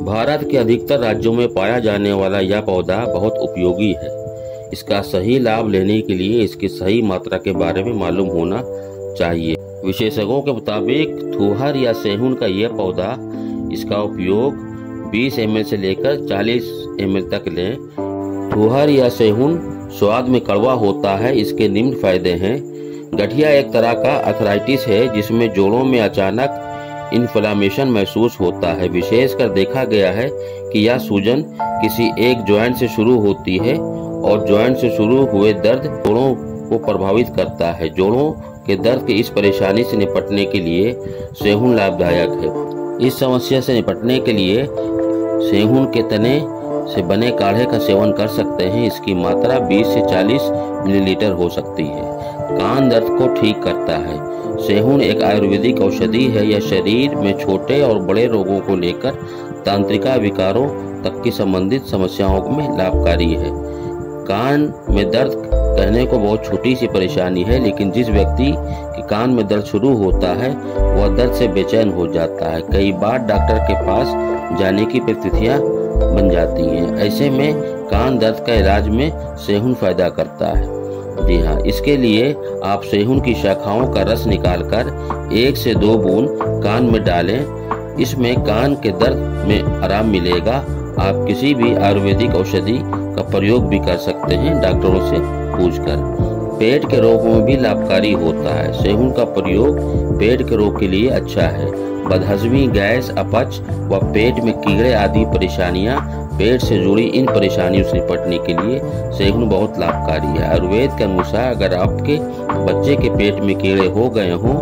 भारत के अधिकतर राज्यों में पाया जाने वाला यह पौधा बहुत उपयोगी है। इसका सही लाभ लेने के लिए इसकी सही मात्रा के बारे में मालूम होना चाहिए। विशेषज्ञों के मुताबिक थुहर या सेहुन का यह पौधा, इसका उपयोग 20 ml से लेकर 40 ml तक लें। थुहर या सेहुन स्वाद में कड़वा होता है। इसके निम्न फायदे हैं। गठिया एक तरह का अर्थराइटिस है जिसमें जोड़ों में अचानक इन्फ्लेमेशन महसूस होता है। विशेषकर देखा गया है कि यह सूजन किसी एक जॉइंट से शुरू होती है और जॉइंट से शुरू हुए दर्द जोड़ों को प्रभावित करता है। जोड़ों के दर्द की इस परेशानी से निपटने के लिए सेहुन लाभदायक है। इस समस्या से निपटने के लिए सेहुन के तने से बने काढ़े का सेवन कर सकते हैं। इसकी मात्रा 20 से 40 मिलीलीटर हो सकती है। कान दर्द को ठीक करता है। सेहुन एक आयुर्वेदिक औषधि है। यह शरीर में छोटे और बड़े रोगों को लेकर तंत्रिका विकारों तक की संबंधित समस्याओं में लाभकारी है। कान में दर्द कहने को बहुत छोटी सी परेशानी है, लेकिन जिस व्यक्ति के कान में दर्द शुरू होता है वह दर्द से बेचैन हो जाता है। कई बार डॉक्टर के पास जाने की परिस्थितियां बन जाती हैं। ऐसे में कान दर्द का इलाज में सेहुन फायदा करता है। जी हाँ, इसके लिए आप सेहुन की शाखाओं का रस निकालकर 1 से 2 बूंद कान में डालें। इसमें कान के दर्द में आराम मिलेगा। आप किसी भी आयुर्वेदिक औषधि का प्रयोग भी कर सकते हैं, डॉक्टरों से पूछकर। पेट के रोगों में भी लाभकारी होता है। सेहुन का प्रयोग पेट के रोग के लिए अच्छा है। बदहजमी, गैस, अपच व पेट में कीड़े आदि परेशानियां, पेट से जुड़ी इन परेशानियों से निपटने के लिए सेहुन बहुत लाभकारी है। आयुर्वेद के अनुसार अगर आपके बच्चे के पेट में कीड़े हो गए हों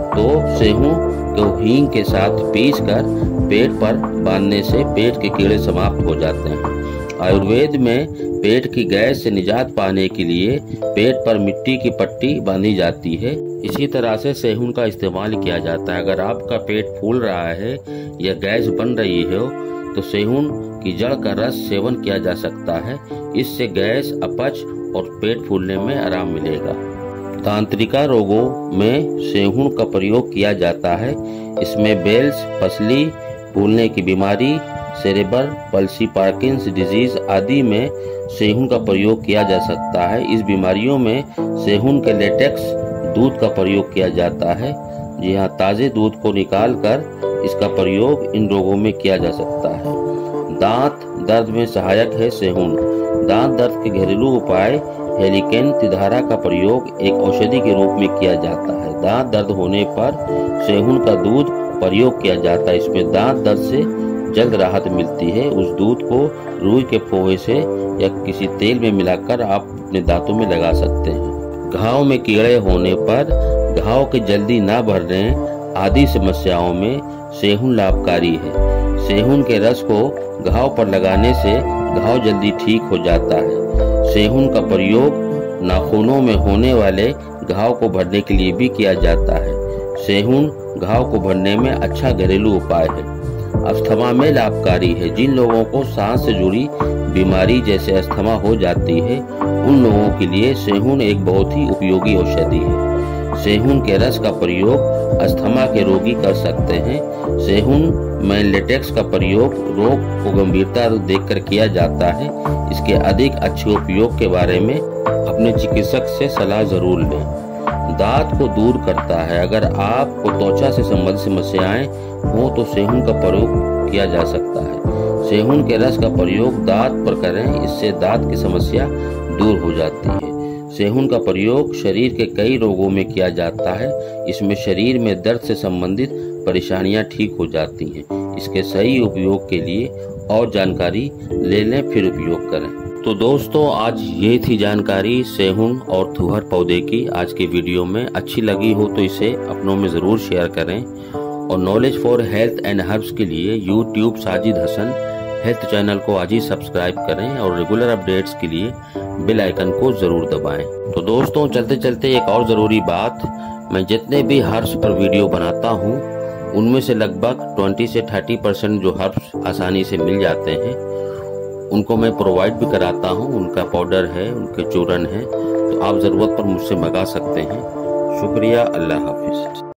तो सेहुन को हींग के साथ पीसकर पेट पर बांधने से पेट के कीड़े समाप्त हो जाते हैं। आयुर्वेद में पेट की गैस से निजात पाने के लिए पेट पर मिट्टी की पट्टी बांधी जाती है। इसी तरह से सेहुन का इस्तेमाल किया जाता है। अगर आपका पेट फूल रहा है या गैस बन रही है तो सेहुन की जड़ का रस सेवन किया जा सकता है। इससे गैस, अपच और पेट फूलने में आराम मिलेगा। तांत्रिका रोगों में सेहुन का प्रयोग किया जाता है। इसमें बेल्स, पसली फूलने की बीमारी, सेरेब्रल पल्सी, पार्किंस डिजीज आदि में सेहुन का प्रयोग किया जा सकता है। इस बीमारियों में सेहुन के लेटेक्स दूध का प्रयोग किया जाता है। जी हाँ, ताजे दूध को निकालकर इसका प्रयोग इन रोगों में किया जा सकता है। दांत दर्द में सहायक है सेहुन। दांत दर्द के घरेलू उपाय हेलिकेन तिधारा का प्रयोग एक औषधि के रूप में किया जाता है। दांत दर्द होने पर सेहुन का दूध प्रयोग किया जाता है। इसमें दांत दर्द से जल्द राहत मिलती है। उस दूध को रुई के फोहे से या किसी तेल में मिलाकर आप अपने दांतों में लगा सकते हैं। घाव में कीड़े होने पर, घाव के जल्दी ना भरने आदि समस्याओं में सेहुन लाभकारी है। सेहुन के रस को घाव पर लगाने से घाव जल्दी ठीक हो जाता है। सेहुन का प्रयोग नाखूनों में होने वाले घाव को भरने के लिए भी किया जाता है। सेहुन घाव को भरने में अच्छा घरेलू उपाय है। अस्थमा में लाभकारी है। जिन लोगों को सांस से जुड़ी बीमारी जैसे अस्थमा हो जाती है उन लोगों के लिए सेहुन एक बहुत ही उपयोगी औषधि है। सेहुन के रस का प्रयोग अस्थमा के रोगी कर सकते हैं। सेहुन में लेटेक्स का प्रयोग रोग को गंभीरता देखकर किया जाता है। इसके अधिक अच्छे उपयोग के बारे में अपने चिकित्सक से सलाह जरूर लें। दांत को दूर करता है। अगर आपको त्वचा से संबंधित समस्याएं हो तो सेहुन का प्रयोग किया जा सकता है। सेहुन के रस का प्रयोग दांत पर करें, इससे दांत की समस्या दूर हो जाती है। सेहुन का प्रयोग शरीर के कई रोगों में किया जाता है। इसमें शरीर में दर्द से संबंधित परेशानियां ठीक हो जाती हैं। इसके सही उपयोग के लिए और जानकारी ले लें, फिर उपयोग करें। तो दोस्तों, आज ये थी जानकारी सेहुन और थुहर पौधे की। आज की वीडियो में अच्छी लगी हो तो इसे अपनों में ज़रूर शेयर करें। और knowledge for health and herbs के लिए YouTube Sajid Hasan health channel को आज ही सब्सक्राइब करें और रेगुलर अपडेट्स के लिए बेल आइकन को जरूर दबाएं। तो दोस्तों, चलते चलते एक और ज़रूरी बात, मैं जितने भी हर्ब्स पर वीडियो बनाता हूँ उनमें से लगभग 20 से 30% जो हर्ब्स आसानी से मिल जाते हैं उनको मैं प्रोवाइड भी कराता हूँ। उनका पाउडर है, उनके चूरन है, तो आप ज़रूरत पर मुझसे मंगा सकते हैं। शुक्रिया। अल्लाह हाफिज।